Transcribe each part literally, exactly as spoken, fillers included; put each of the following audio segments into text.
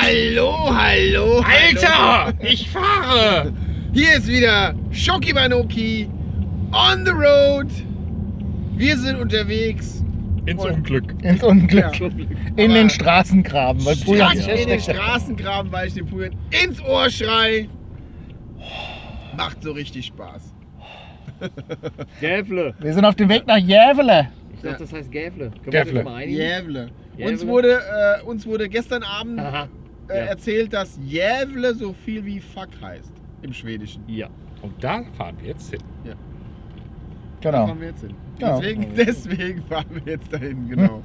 Hallo, hallo, Alter, hallo. ich fahre. Hier ist wieder Schoki Banoki on the road. Wir sind unterwegs. Ins Und- Unglück. Ins Unglück. Ja. In Aber den Straßengraben. Weil Pujan Strack sich in den erschreckt hat. Straßengraben, weil ich den Pujan ins Ohr schrei. Macht so richtig Spaß. Gävle. Wir sind auf dem Weg nach Jävele. Ich dachte, das heißt Gävle. Können Gävle. wir uns mal einigen? Jävle. Jävle. Uns wurde, äh, uns wurde gestern Abend Aha. äh, Ja. erzählt, dass Jävle so viel wie Fuck heißt im Schwedischen. Ja. Und da fahren wir jetzt hin. Da Genau. fahren wir jetzt hin. Genau. Deswegen, deswegen fahren wir jetzt dahin, genau.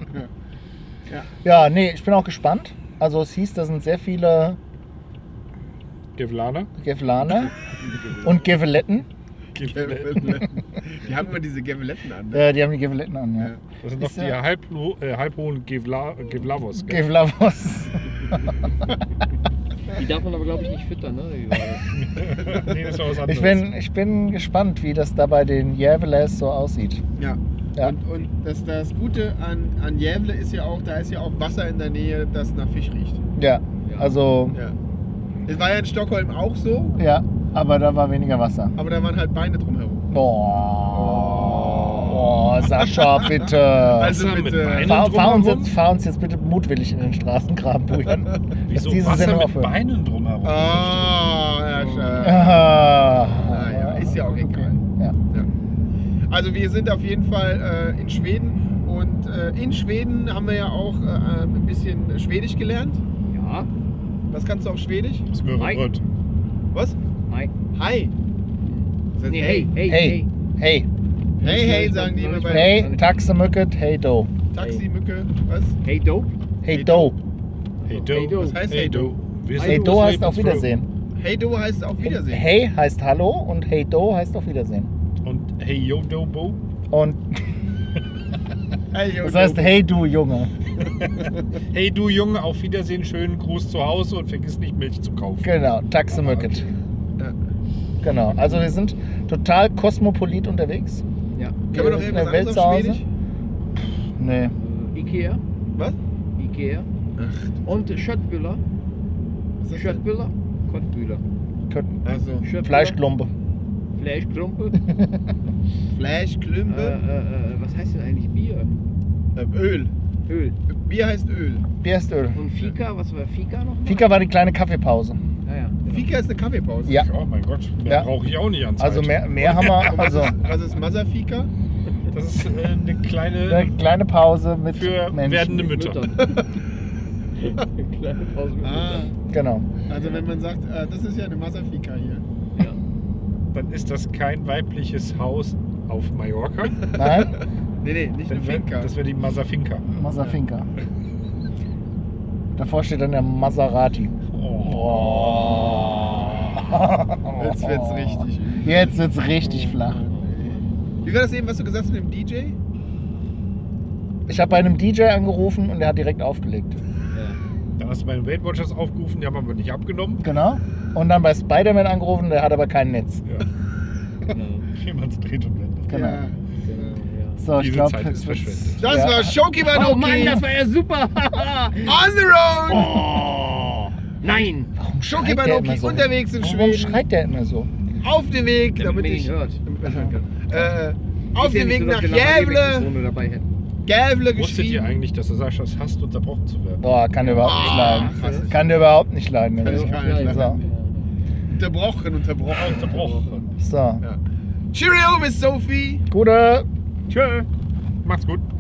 Ja, nee, ich bin auch gespannt. Also es hieß, da sind sehr viele Gevlaner. Gevlaner und Geveletten. Geveletten. Die haben immer diese Geveletten an. Ne? Äh, die haben die Geveletten an, ja. Ja. Das sind doch Ist die ja- halb, äh, halbhohen Gevla, Gevlavos. gell? Gevlavos. Die darf man aber, glaube ich, nicht füttern, ne? Nee, das ist was anderes. Ich bin, ich bin gespannt, wie das da bei den Jäveles so aussieht. Ja. Ja. Und, und das, das Gute an, an Jävle ist ja auch, da ist ja auch Wasser in der Nähe, das nach Fisch riecht. Ja, Ja. also, Ja. Es war ja in Stockholm auch so, ja, aber da war weniger Wasser. aber da waren halt Beine drumherum. Oh, oh Sascha, bitte. Also Wasser mit bitte. Beinen Fahr, fahr, uns drumherum? jetzt, fahr uns jetzt bitte mutwillig in den Straßengraben, Pujan. Wieso diese Wasser Sendung mit aufhören. Beinen drumherum? Ah, ja, schade. Ah. Naja, ist ja auch egal. Ja. Ja. Also wir sind auf jeden Fall äh, in Schweden und äh, in Schweden haben wir ja auch äh, ein bisschen Schwedisch gelernt. Ja. Was kannst du auf Schwedisch? Smörrebröt. Was? Hi. Hi. Das heißt Nee, hey, hey, Hey, hey, Hey, hey, sagen die immer bei hey, Taxemücket, hey, do. Taximücke. Was? Hey, Dope. Hey, do. Hey do. Hey, do. Was heißt Hey, Do? Wir Hey, sind do das heißt Leben auf froh. Wiedersehen. Hey, Do heißt auf Wiedersehen. Hey heißt Hallo und Hey, do heißt auf Wiedersehen. Und hey yo do bo. Und Hey, yo, das heißt do. Hey, du Junge. Hey du Junge, auf Wiedersehen, schönen Gruß zu Hause und vergiss nicht Milch zu kaufen. Genau, Taxemücket. Ja. Genau, also wir sind total kosmopolit unterwegs. Ja. Können wir noch in irgendwas der Welt anderes zu auf Hause? Schwedisch? Nee. Äh, Ikea. Was? Ikea. Ach, Und Schöttbüller. was ist das denn? Schöttbüller. Kottbüller. Also, Schöttbüller. Fleischklumpe. Fleischklumpe. Fleischklümpe, äh, äh, äh, was heißt denn eigentlich Bier? äh, Öl. Öl. Bier heißt Öl. Bier ist Öl. Und Fika, was war Fika noch? Fika war die kleine Kaffeepause. Ja, ja. Genau. Fika ist eine Kaffeepause. Ja. Ja, mein Gott, mehr Ja. brauche ich auch nicht an Zeit. Also mehr, mehr haben wir. Was Also ist, was ist Mazafika? Das ist äh, eine kleine eine kleine Pause mit für Menschen. werdende Mütter. Kleine Pause mit Ah, Genau. also wenn man sagt, äh, das ist ja eine Mazafika hier. Ja. Dann ist das kein weibliches Haus auf Mallorca. Nein? Nee, nee, nicht eine Dann wär, Finca. das wäre die Masafinka. Masafinka. Davor steht dann der Maserati. Oh. Jetzt wird's richtig übel. Jetzt wird's richtig flach. Wie war das eben, was du gesagt hast mit dem D J? Ich habe bei einem D J angerufen und der hat direkt aufgelegt. Dann hast du bei den Weight Watchers aufgerufen, die haben aber nicht abgenommen. Genau. Und dann bei Spider-Man angerufen, der hat aber kein Netz. Ja. Genau. Jemand dreht und wendet. Genau. Ja. Genau, So, ich Diese glaube, Zeit ist verschwendet. Das Ja. war Schoki ja. Oh Mann, Banoki das war ja super! on the road! Oh, nein! Warum Schoki schreit der Banoki immer so? unterwegs in Warum Schweden. schreit der immer so? Auf dem Weg, Damit damit man ihn ich. hört. Damit man hören kann. Äh, auf Ist ja dem nicht Weg so, dass nach wir nachher die Gävle. Mikrofone dabei hätten. Gävle Wusstet ihr geschrieben. eigentlich, dass der Sascha es hasst, unterbrochen zu werden? Boah, kann der überhaupt nicht Ah, leiden. krass. Kann der überhaupt nicht leiden. Kann ich So. gar nicht leiden. So. Unterbrochen, unterbrochen. Unterbrochen. So. Ja. Cheerio, Miss Sophie. Gute. Tschö. Macht's gut.